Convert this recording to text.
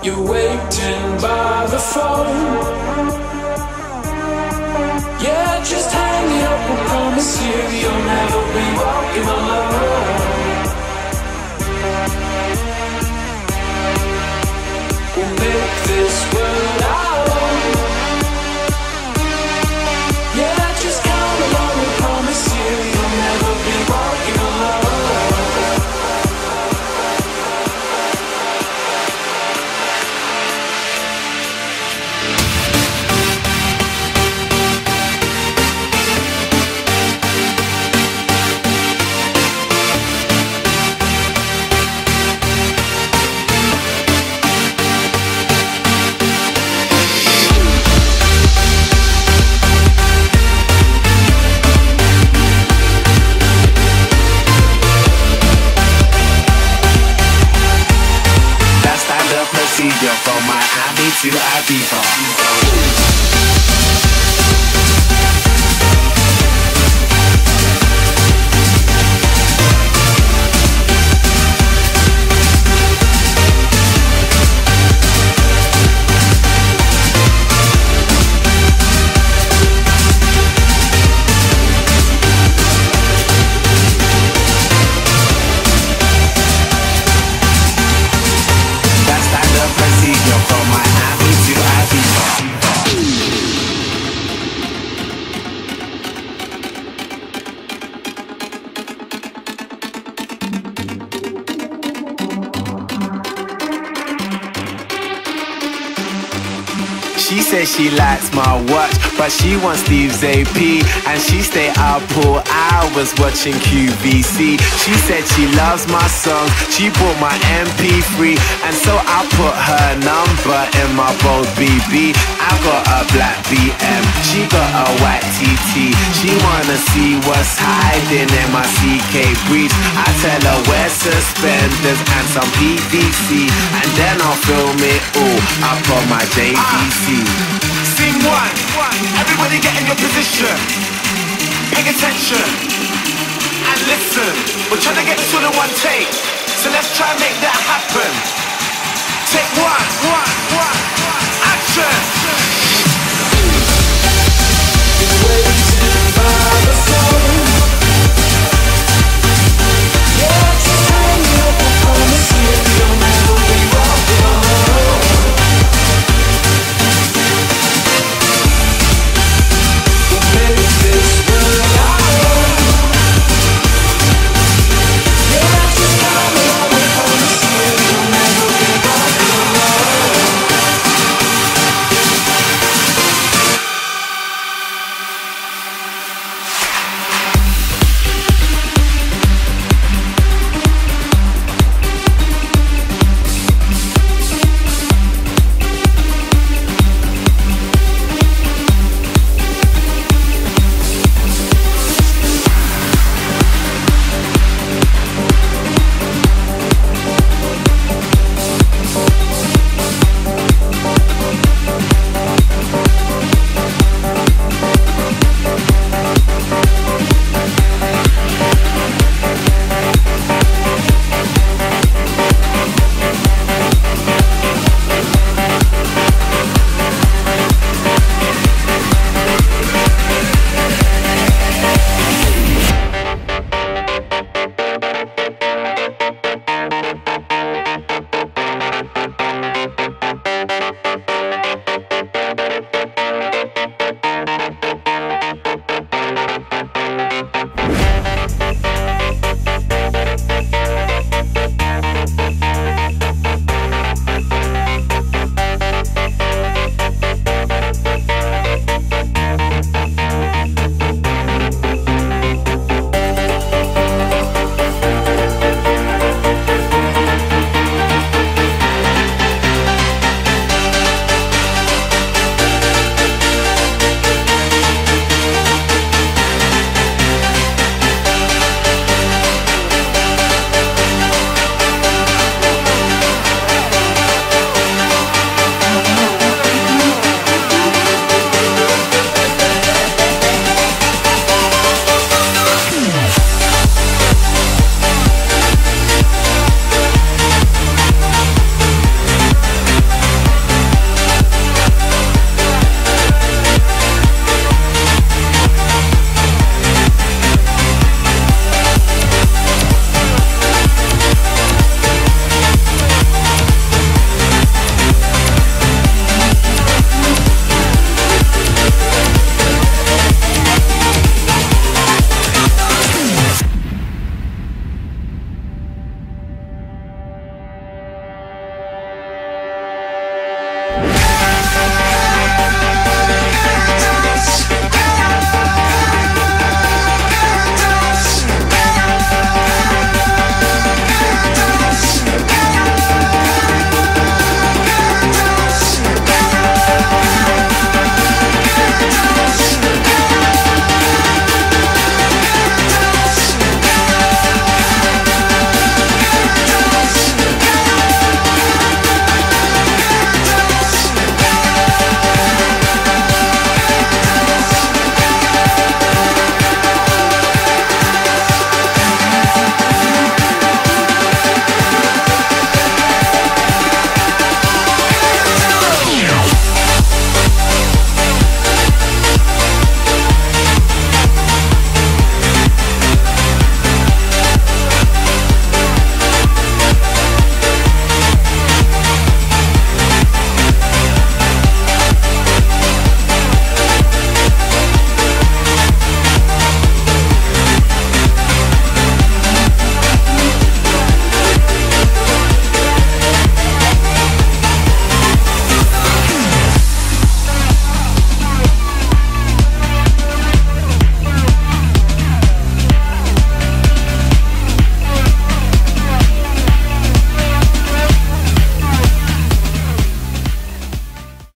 You're waiting by the phone. Yeah, just hang it up, I promise you you'll never be walking alone. We'll make this world our own. Yeah, just count along, I promise you you'll never be walking alone. From Miami to Ibiza. From Miami to Ibiza. She says she likes my watch, but she wants Steve's AP. And she stay up all hours watching QVC. She said she loves my songs, she bought my MP3. And so I put her number in my bold BB. I got a black BM, she got a white TT. She wanna see what's hiding in my CK briefs. I tell her wear suspenders and some PVC, and then I'll film it all up on my JVC. Scene one, everybody get in your position. Pay attention and listen. We're trying to get this all in one take, so let's try and make that happen. Take one.